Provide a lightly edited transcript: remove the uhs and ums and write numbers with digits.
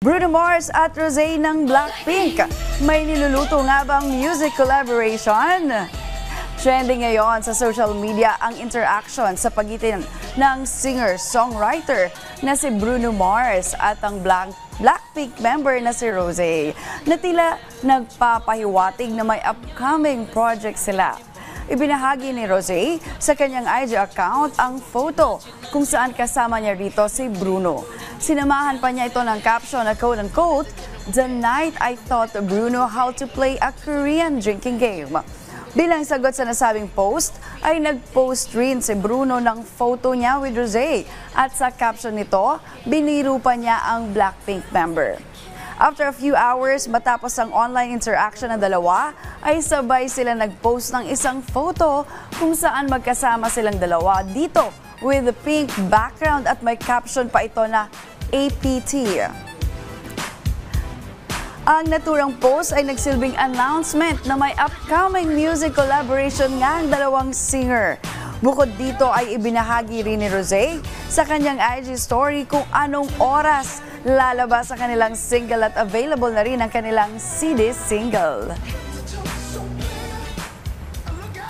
Bruno Mars at Rosé ng Blackpink. May niluluto nga bang music collaboration? Trending ngayon sa social media ang interaction sa pagitan ng singer-songwriter na si Bruno Mars at ang Blackpink member na si Rosé na tila nagpapahiwatig na may upcoming project sila. Ibinahagi ni Rosé sa kanyang IG account ang photo kung saan kasama niya rito si Bruno. Sinamahan pa niya ito ng caption na quote-unquote, "The night I taught Bruno how to play a Korean drinking game." Bilang sagot sa nasabing post, ay nag-post rin si Bruno ng photo niya with Rosé at sa caption nito, biniro pa niya ang Blackpink member. After a few hours matapos ang online interaction ng dalawa, ay sabay sila nag-post ng isang photo kung saan magkasama silang dalawa dito with the pink background at may caption pa ito na APT. Ang naturang post ay nagsilbing announcement na may upcoming music collaboration nga ang dalawang singer. Bukod dito ay ibinahagi rin ni Rosé sa kanyang IG story kung anong oras lalabas sa kanilang single at available na rin ang kanilang CD single.